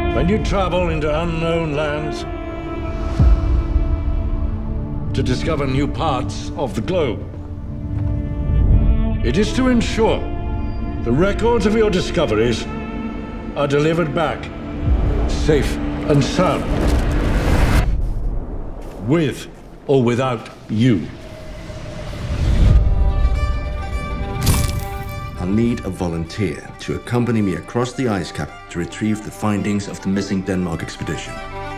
When you travel into unknown lands to discover new parts of the globe, it is to ensure the records of your discoveries are delivered back safe and sound, with or without you. I'll need a volunteer to accompany me across the ice cap to retrieve the findings of the missing Denmark expedition.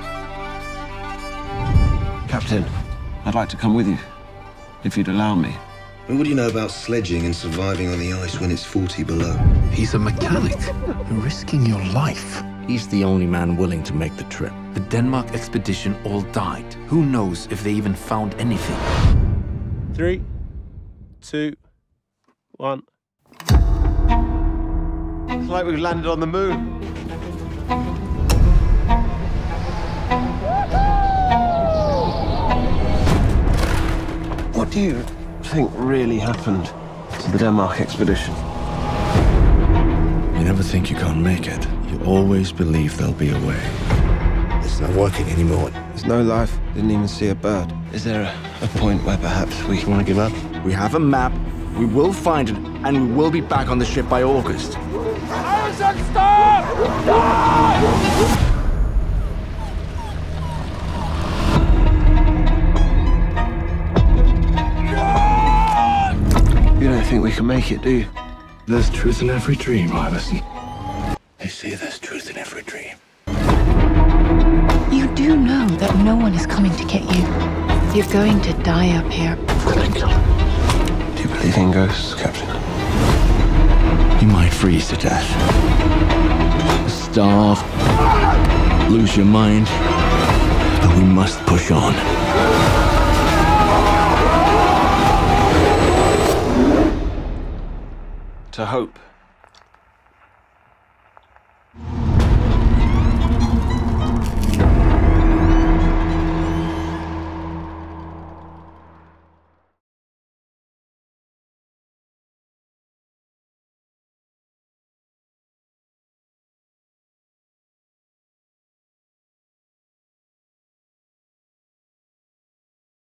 Captain, I'd like to come with you, if you'd allow me. And what do you know about sledging and surviving on the ice when it's 40 below? He's a mechanic. You're risking your life. He's the only man willing to make the trip. The Denmark expedition all died. Who knows if they even found anything? 3, 2, 1. It's like we've landed on the moon. What do you think really happened to the Denmark expedition? You never think you can't make it. You always believe there'll be a way. It's not working anymore. There's no life. Didn't even see a bird. Is there a point where perhaps we Want to give up? We have a map, we will find it, and we will be back on the ship by August. Isaac, stop! Stop! You don't think we can make it, do you? There's truth in every dream, Iverson. They say there's truth in every dream. You do know that no one is coming to get you. You're going to die up here. Do you believe in ghosts, Captain? You might freeze to death. Starve. Lose your mind. But we must push on. To hope.